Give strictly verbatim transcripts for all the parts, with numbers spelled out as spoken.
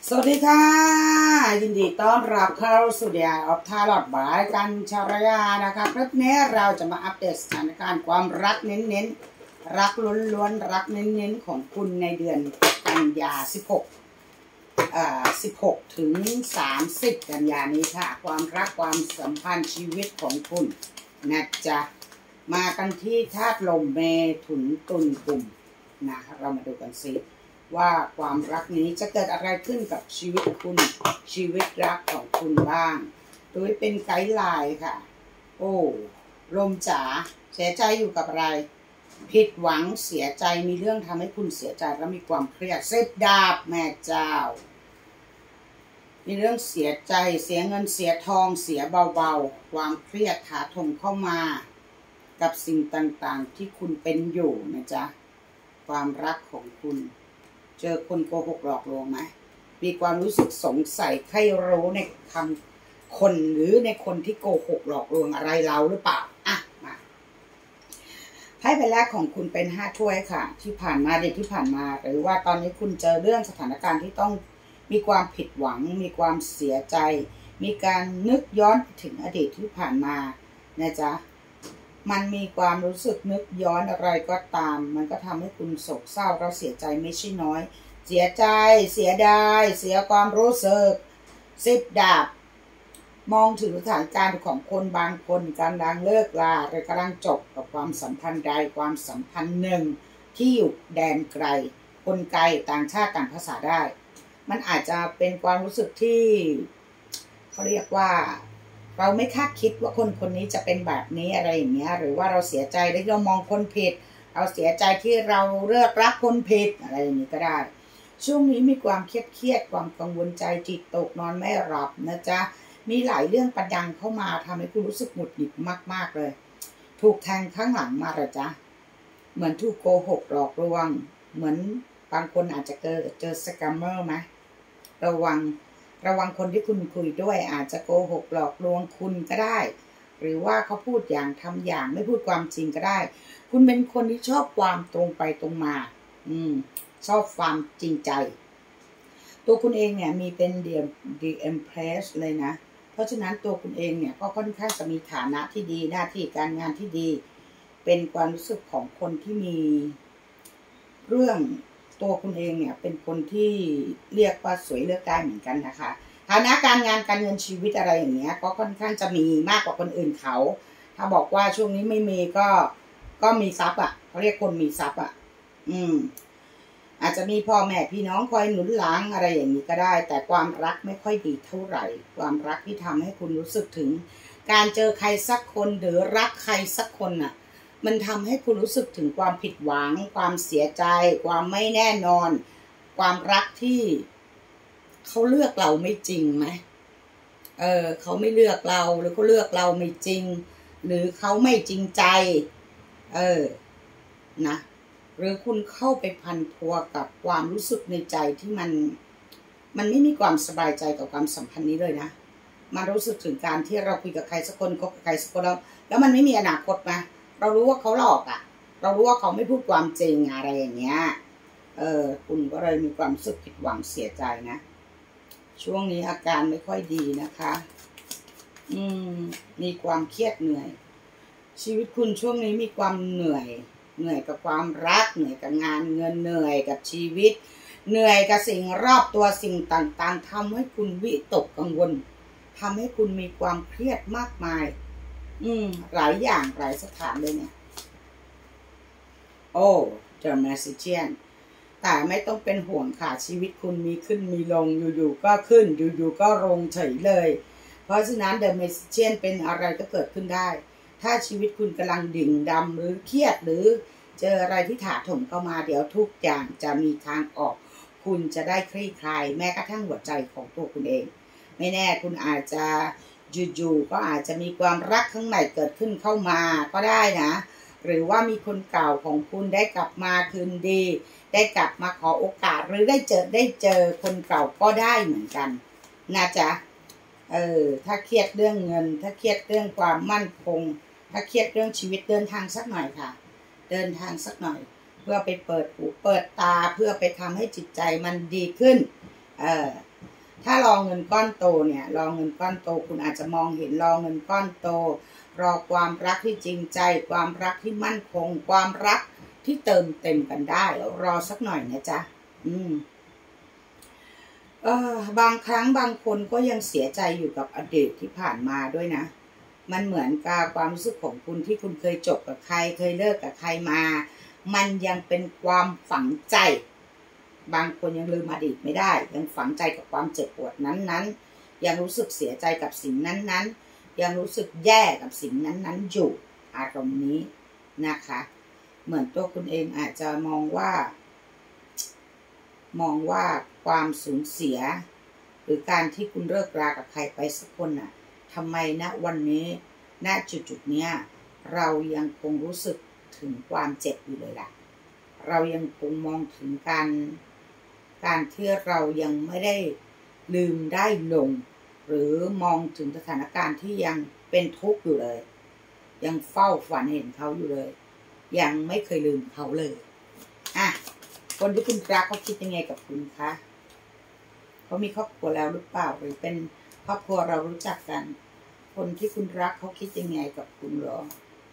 สวัสดีค่ะยินดีต้อนรับเข้าสู่เดียออฟทาร์ลอดบายกันชารยานะคะคลิปนี้เราจะมาอัปเดตสถานการณ์ความรักเน้นๆรักล้วนๆรักเน้นๆของคุณในเดือนกันยาสิบหกอ่าสิบหกถึงสามสิบกันยานี้ค่ะความรักความสัมพันธ์ชีวิตของคุณนะจ๊ะมากันที่ธาตุลมเมถุนตุลกุมนะเรามาดูกันสิว่าความรักนี้จะเกิดอะไรขึ้นกับชีวิตคุณชีวิตรักของคุณบ้างโดยเป็นไกด์ไลน์ค่ะโอ้ลมจ๋าเสียใจอยู่กับอะไรผิดหวังเสียใจมีเรื่องทำให้คุณเสียใจและมีความเครียดเส้นดาบแม่เจ้ามีเรื่องเสียใจเสียเงินเสียทองเสียเบาๆความเครียดถาโถมเข้ามากับสิ่งต่างๆที่คุณเป็นอยู่นะจ๊ะความรักของคุณเจอคนโกหกหลอกลวงไหมมีความรู้สึกสงสัยใครรู้ในคำคนหรือในคนที่โกหกหลอกลวงอะไรเราหรือเปล่าอ่ะมาไพ่ใบแรกของคุณเป็นห้าถ้วยค่ะที่ผ่านมาเด็กที่ผ่านมาหรือว่าตอนนี้คุณเจอเรื่องสถานการณ์ที่ต้องมีความผิดหวังมีความเสียใจมีการนึกย้อนถึงอดีตที่ผ่านมานะจ๊ะมันมีความรู้สึกนึกย้อนอะไรก็ตามมันก็ทำให้คุณโศกเศร้าเราเสียใจไม่ใช่น้อยเสียใจเสียดายเสียความรู้สึกสิบดาบมองถึงสถานการณ์ของคนบางคนกำลังเลิกลาหรือกำลังจบกับความสัมพันธ์ใดความสัมพันธ์หนึ่งที่อยู่แดนไกลคนไกลต่างชาติต่างภาษาได้มันอาจจะเป็นความรู้สึกที่เขาเรียกว่าเราไม่คาดคิดว่าคนคนนี้จะเป็นแบบนี้อะไรอย่างเงี้ยหรือว่าเราเสียใจที่เรามองคนผิดเราเสียใจที่เราเลือกรักคนผิดอะไรอย่างนี้ก็ได้ช่วงนี้มีความเครียดเครียดความกังวลใจจิตตกนอนไม่หลับนะจ๊ะมีหลายเรื่องประดังเข้ามาทำให้คุณรู้สึกหงุดหงิดมากๆเลยถูกแทงข้างหลังมาหรอจ๊ะเหมือนถูกโกหกหลอกลวงเหมือนบางคนอาจจะเจอเจอสแกมเมอร์ไหมระวังระวังคนที่คุณคุยด้วยอาจจะโกหกหลอกลวงคุณก็ได้หรือว่าเขาพูดอย่างทำอย่างไม่พูดความจริงก็ได้คุณเป็นคนที่ชอบความตรงไปตรงมาอืมชอบความจริงใจตัวคุณเองเนี่ยมีเป็นเดียมดีเอ็มเพรสเลยนะเพราะฉะนั้นตัวคุณเองเนี่ยก็ค่อนข้างจะมีฐานะที่ดีหน้าที่การงานที่ดีเป็นความรู้สึกของคนที่มีเรื่องตัวคุณเองเนี่ยเป็นคนที่เรียกว่าสวยเลือกได้เหมือนกันนะคะฐานะการงานการเงินชีวิตอะไรอย่างเงี้ยก็ค่อนข้างจะมีมากกว่าคนอื่นเขาถ้าบอกว่าช่วงนี้ไม่มีก็ก็มีทรัพย์อ่ะเขาเรียกคนมีทรัพย์อ่ะอืมอาจจะมีพ่อแม่พี่น้องคอยหนุนหลังอะไรอย่างนี้ก็ได้แต่ความรักไม่ค่อยดีเท่าไหร่ความรักที่ทำให้คุณรู้สึกถึงการเจอใครสักคนหรือรักใครสักคนอ่ะมันทำให้คุณรู้สึกถึงความผิดหวังความเสียใจความไม่แน่นอนความรักที่เขาเลือกเราไม่จริงไหมเออเขาไม่เลือกเราหรือเขาเลือกเราไม่จริงหรือเขาไม่จริงใจเออนะหรือคุณเข้าไปพันพัวกับความรู้สึกในใจที่มันมันไม่มีความสบายใจกับความสัมพันธ์นี้เลยนะมันรู้สึกถึงการที่เราคุยกับใครสักคนคบกับใครสักคนแล้วแล้วมันไม่มีอนาคตนะเรารู้ว่าเขาหลอกอ่ะเรารู้ว่าเขาไม่พูดความจริงอะไรอย่างเงี้ยเออคุณก็เลยมีความรู้สึกผิดหวังเสียใจนะช่วงนี้อาการไม่ค่อยดีนะคะอืมมีความเครียดเหนื่อยชีวิตคุณช่วงนี้มีความเหนื่อยเหนื่อยกับความรักเหนื่อยกับงานเงินเหนื่อยกับชีวิตเหนื่อยกับสิ่งรอบตัวสิ่งต่างๆทำให้คุณวิตกกังวลทำให้คุณมีความเครียดมากมายอืมหลายอย่างหลายสถานเลยเนี่ยโอ้เดอะแมสซิเจียนแต่ไม่ต้องเป็นห่วงค่ะชีวิตคุณมีขึ้นมีลงอยู่ๆก็ขึ้นอยู่ๆก็ลงเฉยเลยเพราะฉะนั้นเดอะแมสซิเจียนเป็นอะไรก็เกิดขึ้นได้ถ้าชีวิตคุณกำลังดิ่งดำหรือเครียดหรือเจออะไรที่ถาโถมเข้ามาเดี๋ยวทุกอย่างจะมีทางออกคุณจะได้คลี่คลายแม้กระทั่งหัวใจของตัวคุณเองไม่แน่คุณอาจจะอยู่ๆก็อาจจะมีความรักข้างในเกิดขึ้นเข้ามาก็ได้นะหรือว่ามีคนเก่าของคุณได้กลับมาคืนดีได้กลับมาขอโอกาสหรือได้เจอได้เจอคนเก่าก็ได้เหมือนกันนะจ๊ะเออถ้าเครียดเรื่องเงินถ้าเครียดเรื่องความมั่นคงถ้าเครียดเรื่องชีวิตเดินทางสักหน่อยค่ะเดินทางสักหน่อยเพื่อไปเปิดหูเปิดตาเพื่อไปทำให้จิตใจมันดีขึ้นเออถ้ารอเงินก้อนโตเนี่ยรอเงินก้อนโตคุณอาจจะมองเห็นรอเงินก้อนโตรอความรักที่จริงใจความรักที่มั่นคงความรักที่เติมเต็มกันได้แล้วรอสักหน่อยนะจ๊ะอืมเออบางครั้งบางคนก็ยังเสียใจอยู่กับอดีตที่ผ่านมาด้วยนะมันเหมือนกับความรู้สึกของคุณที่คุณเคยจบกับใครเคยเลิกกับใครมามันยังเป็นความฝังใจบางคนยังลืมอดีตไม่ได้ยังฝังใจกับความเจ็บปวดนั้นๆยังรู้สึกเสียใจกับสิ่งนั้นๆยังรู้สึกแย่กับสิ่งนั้นๆอยู่อารมณ์นี้นะคะเหมือนตัวคุณเองอาจจะมองว่ามองว่าความสูญเสียหรือการที่คุณเลิกรากับใครไปสักคนน่ะทำไมณวันนี้ณจุดๆเนี้ยเรายังคงรู้สึกถึงความเจ็บอยู่เลยล่ะเรายังคงมองถึงการการที่เรายังไม่ได้ลืมได้ลงหรือมองถึงสถานการณ์ที่ยังเป็นทุกข์อยู่เลยยังเฝ้าฝันเห็นเขาอยู่เลยยังไม่เคยลืมเขาเลยอ่ะคนที่คุณรักเขาคิดยังไงกับคุณคะเขามีครอบครัวแล้วหรือเปล่าหรือเป็นครอบครัวเรารู้จักกันคนที่คุณรักเขาคิดยังไงกับคุณหรอ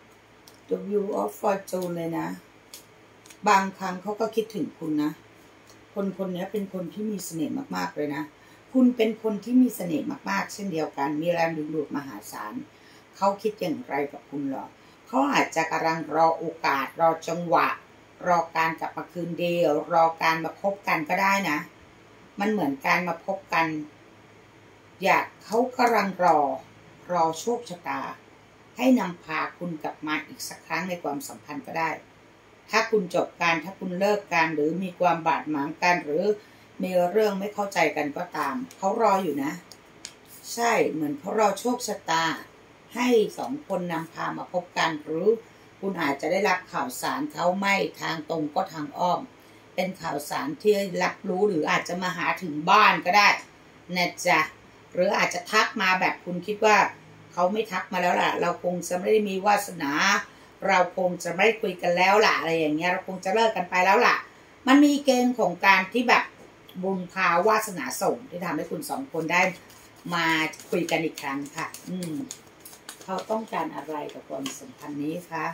The View of Fortune เลยนะบางครั้งเขาก็คิดถึงคุณนะคนคนนี้เป็นคนที่มีเสน่ห์มากๆเลยนะคุณเป็นคนที่มีเสน่ห์มากๆเช่นเดียวกันมีแรงดึงดูดมหาศาลเขาคิดอย่างไรกับคุณหรอเขาอาจจะกำลังรอโอกาสรอจังหวะรอการกลับมาคืนดีรอการมาพบกันก็ได้นะมันเหมือนการมาพบกันอยากเขากำลังรอรอโชคชะตาให้นำพาคุณกลับมาอีกสักครั้งในความสัมพันธ์ก็ได้ถ้าคุณจบกันถ้าคุณเลิกกันหรือมีความบาดหมางกันหรือมีเรื่องไม่เข้าใจกันก็ตามเขารออยู่นะใช่เหมือนเขารอโชคชะตาให้สองคนนำพามาพบกันหรือคุณอาจจะได้รับข่าวสารเขาไม่ทางตรงก็ทางอ้อมเป็นข่าวสารที่รับรู้หรืออาจจะมาหาถึงบ้านก็ได้นะจ๊ะหรืออาจจะทักมาแบบคุณคิดว่าเขาไม่ทักมาแล้วล่ะเราคงจะไม่ได้มีวาสนาเราคงจะไม่คุยกันแล้วล่ะอะไรอย่างเงี้ยเราคงจะเลิกกันไปแล้วล่ะมันมีเกณฑ์ของการที่แบบบุญพาวาสนาส่งที่ทำให้คุณสองคนได้มาคุยกันอีกครั้งค่ะอืมเขาต้องการอะไรกับความสัมพันธ์นี้คะ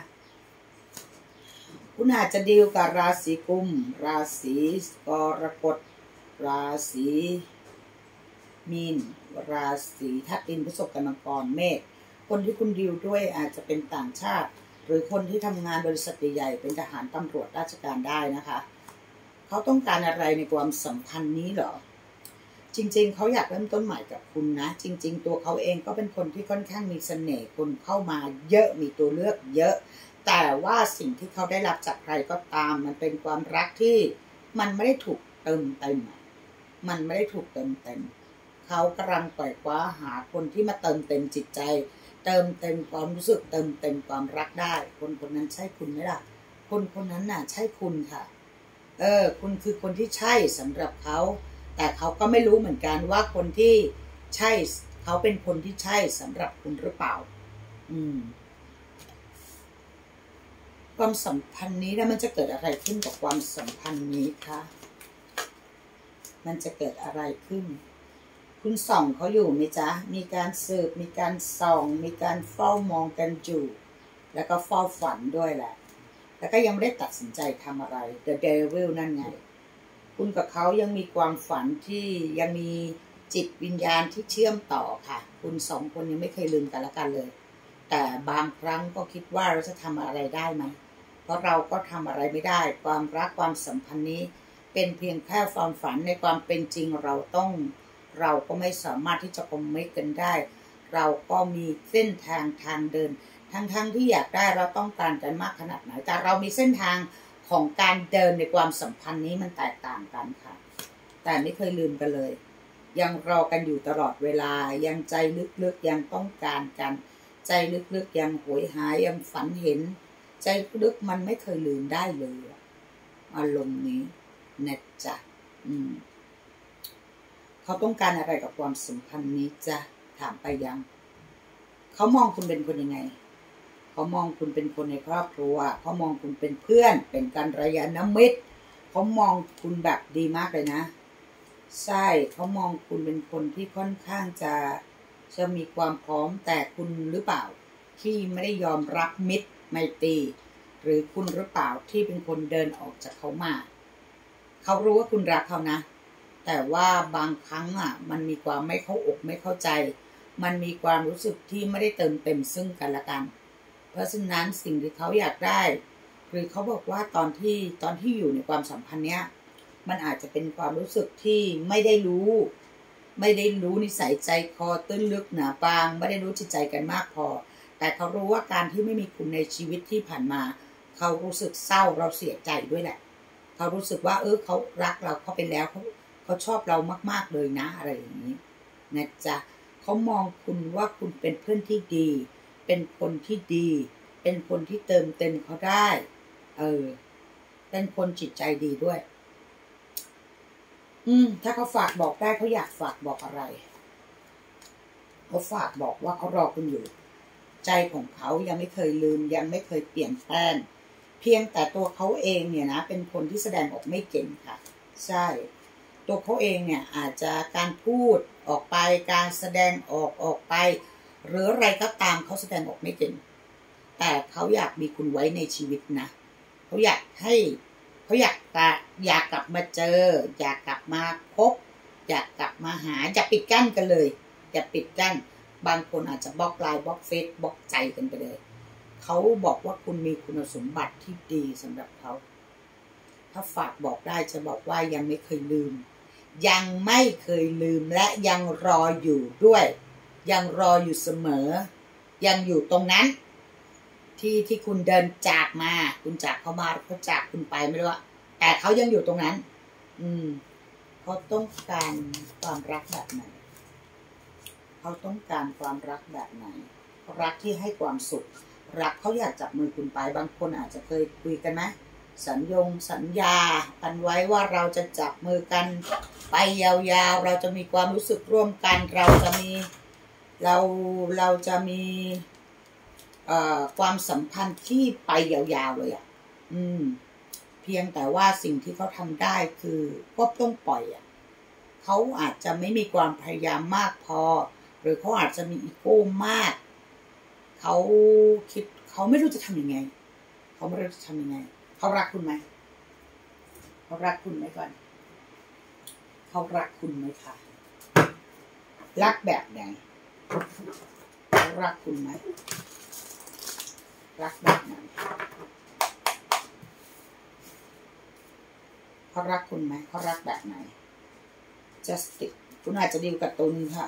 คุณอาจจะดีลกับราศีกุมราศีกรกฎราศีมีนราศีทัตินพฤษภกันมังกรเมษคนที่คุณดีลด้วยอาจจะเป็นต่างชาติหรือคนที่ทำงานบริษัทใหญ่ๆเป็นทหารตำรวจราชการได้นะคะเขาต้องการอะไรในความสัมพันธ์นี้เหรอจริงๆเขาอยากเริ่มต้นใหม่กับคุณนะจริงๆตัวเขาเองก็เป็นคนที่ค่อนข้างมีเสน่ห์คนเข้ามาเยอะมีตัวเลือกเยอะแต่ว่าสิ่งที่เขาได้รับจากใครก็ตามมันเป็นความรักที่มันไม่ได้ถูกเติมเต็มมันไม่ได้ถูกเติมเต็มเขากำลังปล่อยคว้าหาคนที่มาเติมเต็มจิตใจเติมเต็มความรู้สึกเติมเต็มความรักได้คนคนนั้นใช่คุณไหมล่ะคนคนนั้นน่ะใช่คุณค่ะเออคุณคือคนที่ใช่สำหรับเขาแต่เขาก็ไม่รู้เหมือนกันว่าคนที่ใช่เขาเป็นคนที่ใช่สำหรับคุณหรือเปล่าอืมความสัมพันธ์นี้แล้วมันจะเกิดอะไรขึ้นกับความสัมพันธ์นี้คะมันจะเกิดอะไรขึ้นคุณส่องเขาอยู่ไหมจ๊ะมีการสืบมีการส่องมีการเฝ้ามองกันอยู่แล้วก็เฝ้าฝันด้วยแหละแล้วก็ยังไม่ได้ตัดสินใจทำอะไร The Devil นั่นไงคุณกับเขายังมีความฝันที่ยังมีจิตวิญญาณที่เชื่อมต่อค่ะคุณสองคนยังไม่เคยลืมกันและกันเลยแต่บางครั้งก็คิดว่าเราจะทำอะไรได้ไหมเพราะเราก็ทำอะไรไม่ได้ความรักความสัมพันธ์นี้เป็นเพียงแค่ความฝันในความเป็นจริงเราต้องเราก็ไม่สามารถที่จะคอมมิตกันได้เราก็มีเส้นทางทางเดินทั้งๆ ท, ที่อยากได้เราต้องการกันมากขนาดไหนแต่เรามีเส้นทางของการเดินในความสัมพันธ์นี้มันแตกต่างกันค่ะแต่ไม่เคยลืมกันเลยยังรอกันอยู่ตลอดเวลายังใจลึกๆยังต้องการกันใจลึกๆยังโหยหายังฝันเห็นใจลึกมันไม่เคยลืมได้เลยอารมณ์นี้นะจ๊ะอืมเขาต้องการอะไรกับความสัมพันธ์นี้จ๊ะถามไปยังเขามองคุณเป็นคนยังไงเขามองคุณเป็นคนในครอบครัวเขามองคุณเป็นเพื่อนเป็นกัลยาณมิตรเขามองคุณแบบดีมากเลยนะใช่เขามองคุณเป็นคนที่ค่อนข้างจะจะมีความพร้อมแต่คุณหรือเปล่าที่ไม่ได้ยอมรับมิตรไมตรีหรือคุณหรือเปล่าที่เป็นคนเดินออกจากเขามาเขารู้ว่าคุณรักเขานะแต่ว่าบางครั้งอ่ะมันมีความไม่เข้าอกไม่เข้าใจมันมีความรู้สึกที่ไม่ได้เติมเต็มซึ่งกันและกันเพราะฉะนั้นสิ่งที่เขาอยากได้หรือเขาบอกว่าตอนที่ตอนที่อยู่ในความสัมพันธ์เนี้ยมันอาจจะเป็นความรู้สึกที่ไม่ได้รู้ไม่ได้รู้นิสัยใจคอตื้นลึกหนาบางไม่ได้รู้จิตใจกันมากพอแต่เขารู้ว่าการที่ไม่มีคุณในชีวิตที่ผ่านมาเขารู้สึกเศร้าเราเสียใจด้วยแหละเขารู้สึกว่าเออเขารักเราเขาไปแล้วเขาเขาชอบเรามากๆเลยนะอะไรอย่างนี้นะจ๊ะเขามองคุณว่าคุณเป็นเพื่อนที่ดีเป็นคนที่ดีเป็นคนที่เติมเต็มเขาได้เออเป็นคนจิตใจดีด้วยอืมถ้าเขาฝากบอกได้เขาอยากฝากบอกอะไรเขาฝากบอกว่าเขารอคุณอยู่ใจของเขายังไม่เคยลืมยังไม่เคยเปลี่ยนแปลงเพียงแต่ตัวเขาเองเนี่ยนะเป็นคนที่แสดงออกไม่เก่งค่ะใช่ตัวเขาเองเนี่ยอาจจะการพูดออกไปการแสดงออกออกไปหรืออะไรก็ตามเขาแสดงออกไม่เก่งแต่เขาอยากมีคุณไว้ในชีวิตนะเขาอยากให้เขาอยากอยากกลับมาเจออยากกลับมาพบอยากกลับมาหาอย่าปิดกั้นกันเลยอย่าปิดกั้นบางคนอาจจะบล็อกไลน์บล็อกเฟซบล็อกใจกันไปเลยเขาบอกว่าคุณมีคุณสมบัติที่ดีสำหรับเขาถ้าฝากบอกได้จะบอกว่ายังไม่เคยลืมยังไม่เคยลืมและยังรออยู่ด้วยยังรออยู่เสมอยังอยู่ตรงนั้นที่ที่คุณเดินจากมาคุณจากเขามาเขาจากคุณไปไม่รู้ว่าแต่เขายังอยู่ตรงนั้นอืมเขาต้องการความรักแบบไหนเขาต้องการความรักแบบไหนรักที่ให้ความสุขรักเขาอยากจับมือคุณไปบางคนอาจจะเคยคุยกันไหมสัญญงสัญญากันไว้ว่าเราจะจับมือกันไปยาวๆเราจะมีความรู้สึกร่วมกันเราจะมีเราเราจะมีความสัมพันธ์ที่ไปยาวๆเลยอ่ะอืมเพียงแต่ว่าสิ่งที่เขาทำได้คือก็ต้องปล่อยอ่ะเขาอาจจะไม่มีความพยายามมากพอหรือเขาอาจจะมีอีโก้มากเขาคิดเขาไม่รู้จะทำยังไงเขาไม่รู้จะทำยังไงเขารักคุณไหมเขารักคุณไหมก่อนเขารักคุณไหมคะรักแบบไหนเขารักคุณไหมรักแบบไหนเขารักคุณไหมเขารักแบบไหน justice คุณอาจจะดีลกับตุลค่ะ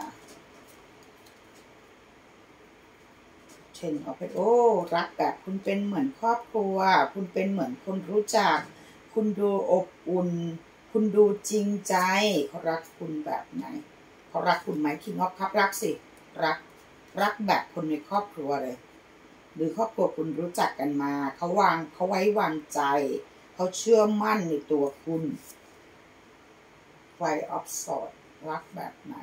เช่นเอาไปโอ้รักแบบคุณเป็นเหมือนครอบครัวคุณเป็นเหมือนคนรู้จักคุณดูอบอุ่นคุณดูจริงใจเขารักคุณแบบไหนเขารักคุณไหมคิงออฟครับรักสิรักรักแบบคนในครอบครัวเลยหรือครอบครัวคุณรู้จักกันมาเขาวางเขาไว้วางใจเขาเชื่อมั่นในตัวคุณไฟออฟสอดรักแบบไหน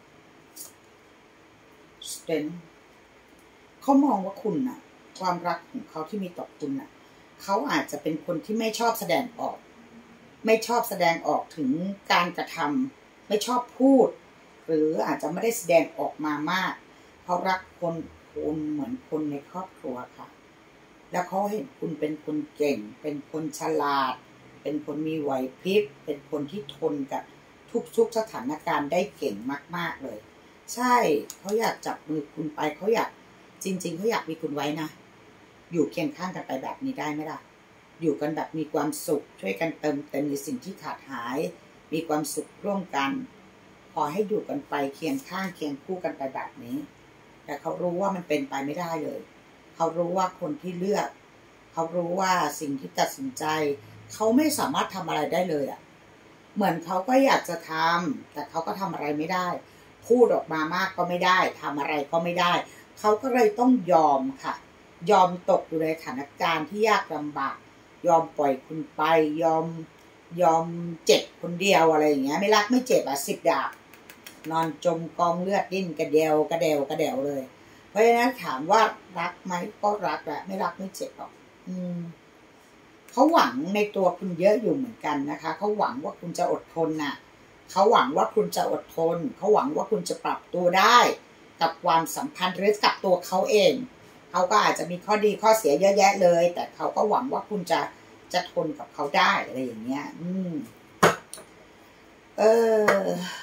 สเตนเขามองว่าคุณน่ะความรักของเขาที่มีต่อคุณน่ะเขาอาจจะเป็นคนที่ไม่ชอบแสดงออกไม่ชอบแสดงออกถึงการกระทำไม่ชอบพูดหรืออาจจะไม่ได้แสดงออกมามากเขารักคนคุณเหมือนคนในครอบครัวค่ะแล้วเขาเห็นคุณเป็นคนเก่งเป็นคนฉลาดเป็นคนมีไหวพริบเป็นคนที่ทนกับทุกๆสถานการณ์ได้เก่งมากๆเลยใช่เขาอยากจับมือคุณไปเขาอยากจริงๆเขาอยากมีคุณไว้นะอยู่เคียงข้างกันไปแบบนี้ได้ไหมล่ะอยู่กันแบบมีความสุขช่วยกันเติมเต็มในสิ่งที่ขาดหายมีความสุขร่วมกันขอให้อยู่กันไปเคียงข้างเคียงคู่กันไปแบบนี้แต่เขารู้ว่ามันเป็นไปไม่ได้เลยเขารู้ว่าคนที่เลือกเขารู้ว่าสิ่งที่ตัดสินใจเขาไม่สามารถทำอะไรได้เลยอ่ะเหมือนเขาก็อยากจะทำแต่เขาก็ทำอะไรไม่ได้พูดออกมามากก็ไม่ได้ทำอะไรก็ไม่ได้เขาก็เลยต้องยอมค่ะยอมตกอยู่ในสถานการณ์ที่ยากลำบากยอมปล่อยคุณไปยอมยอมเจ็บคนเดียวอะไรอย่างเงี้ยไม่รักไม่เจ็บอ่ะสิบดาบนอนจมกองเลือดดิ้นกระเดวกระเดวกระเดวเลยเพราะฉะนั้นถามว่ารักไหมก็รักแหละไม่รักไม่เจ็บหรอกอืมเขาหวังในตัวคุณเยอะอยู่เหมือนกันนะคะเขาหวังว่าคุณจะอดทนน่ะเขาหวังว่าคุณจะอดทนเขาหวังว่าคุณจะปรับตัวได้กับความสัมพันธ์หรือกับตัวเขาเองเขาก็อาจจะมีข้อดีข้อเสียเยอะแยะเลยแต่เขาก็หวังว่าคุณจะจะทนกับเขาได้อะไรอย่างเงี้ยอืมเออ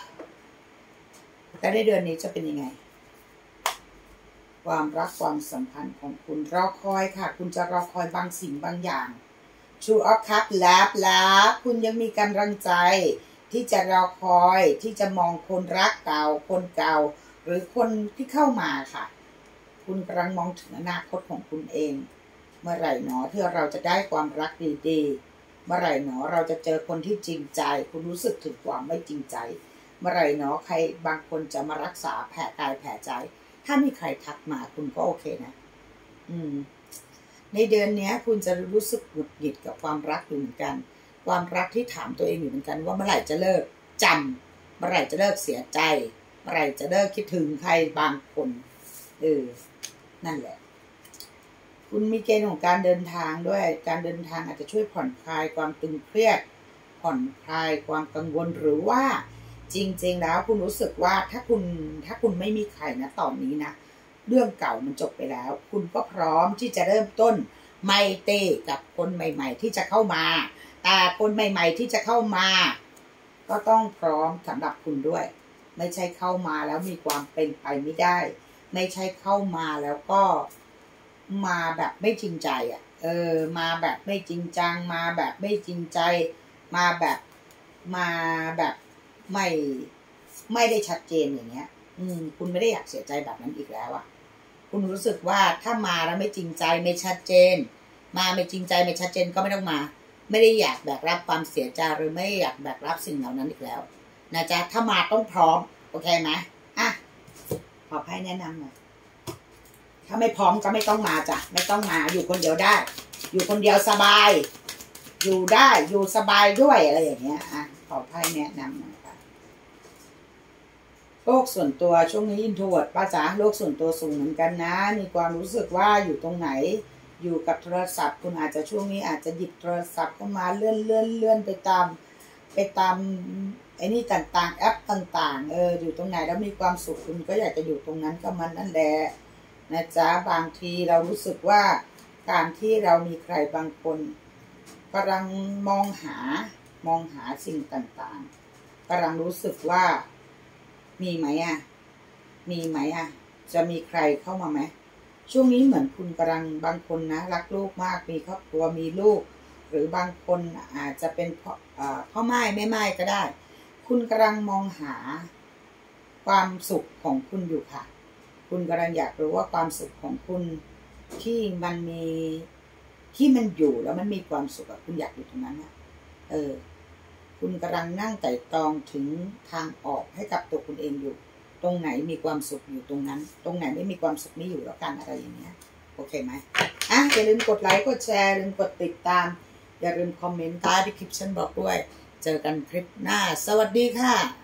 แต่ในเดือนนี้จะเป็นยังไงความรักความสัมพันธ์ของคุณรอคอยค่ะคุณจะรอคอยบางสิ่งบางอย่างชูออฟคัพแลบแลบคุณยังมีกำลังใจที่จะรอคอยที่จะมองคนรักเก่าคนเก่าหรือคนที่เข้ามาค่ะคุณกำลังมองถึงอนาคตของคุณเองเมื่อไหร่หนอที่เราจะได้ความรักดีๆเมื่อไหร่หนอเราจะเจอคนที่จริงใจคุณรู้สึกถึงความไม่จริงใจเมื่อไหร่หนอใครบางคนจะมารักษาแผลกายแผลใจถ้ามีใครทักมาคุณก็โอเคนะอืมในเดือนนี้คุณจะรู้สึกหงุดหงิดกับความรักอยู่เหมือนกันความรักที่ถามตัวเองอยู่เหมือนกันว่าเมื่อไหร่จะเลิกจำเมื่อไหร่จะเลิกเสียใจเมื่อไหร่จะเลิกคิดถึงใครบางคนเออนั่นแหละคุณมีเกณฑ์ของการเดินทางด้วยการเดินทางอาจจะช่วยผ่อนคลายความตึงเครียดผ่อนคลายความกังวลหรือว่าจริงๆแล้วคุณรู้สึกว่าถ้าคุณถ้าคุณไม่มีใครนะตอนนี้นะเรื่องเก่ามันจบไปแล้วคุณก็พร้อมที่จะเริ่มต้นไมตรีกับคนใหม่ๆที่จะเข้ามาแต่คนใหม่ๆที่จะเข้ามาก็ต้องพร้อมสำหรับคุณด้วยไม่ใช่เข้ามาแล้วมีความเป็นไปไม่ได้ไม่ใช่เข้ามาแล้วก็มาแบบไม่จริงใจอ่ะเออมาแบบไม่จริงจังมาแบบไม่จริงใจมาแบบมาแบบไม่ไม่ได้ชัดเจนอย่างเงี้ยอืมคุณไม่ได้อยากเสียใจแบบนั้นอีกแล้วอ่ะคุณรู้สึกว่าถ้ามาแล้วไม่จริงใจไม่ชัดเจนมาไม่จริงใจไม่ชัดเจนก็ไม่ต้องมาไม่ได้อยากแบกรับความเสียใจหรือไม่อยากแบกรับสิ่งเหล่านั้นอีกแล้วนะจ๊ะถ้ามาต้องพร้อมโอเคไหมอ่ะขอให้แนะนำหน่อยถ้าไม่พร้อมก็ไม่ต้องมาจ้ะไม่ต้องมาอยู่คนเดียวได้อยู่คนเดียวสบายอยู่ได้อยู่สบายด้วยอะไรอย่างเงี้ยอ่ะขอให้แนะนำหน่อยค่ะโลกส่วนตัวช่วงนี้อินโทรเวิร์ตป้าจ๋าโลกส่วนตัวสูงเหมือนกันนะมีความรู้สึกว่าอยู่ตรงไหนอยู่กับโทรศัพท์คุณอาจจะช่วงนี้อาจจะหยิบโทรศัพท์เข้ามาเลื่อนเลื่อนเลื่อนไปตามไปตามไอ้นี่ต่างๆแอปต่างๆเอออยู่ตรงไหนแล้วมีความสุขคุณก็อยากจะอยู่ตรงนั้นก็มันนั่นแหละนะจ๊ะบางทีเรารู้สึกว่าการที่เรามีใครบางคนกำลังมองหามองหาสิ่งต่างๆกำลังรู้สึกว่ามีไหมอ่ะมีไหมอ่ะจะมีใครเข้ามาไหมช่วงนี้เหมือนคุณกำลังบางคนนะรักลูกมากมีครอบครัวมีลูกหรือบางคนอาจจะเป็นพ่อพ่อไม้แม่ไม้ก็ได้คุณกำลังมองหาความสุขของคุณอยู่ค่ะคุณกำลังอยากรู้ว่าความสุขของคุณที่มันมีที่มันอยู่แล้วมันมีความสุขอะคุณอยากอยู่ตรงนั้นนะเออคุณกำลังนั่งไต่ตรองถึงทางออกให้กับตัวคุณเองอยู่ตรงไหนมีความสุขอยู่ตรงนั้นตรงไหนไม่มีความสุขไม่อยู่แล้วกันอะไรอย่างเงี้ยโอเคไหมอ่ะอย่าลืมกดไลค์กดแชร์อย่าลืมกดติดตามอย่าลืมคอมเมนต์ใต้ที่คลิปฉันบอกด้วยเจอกันคลิปหน้าสวัสดีค่ะ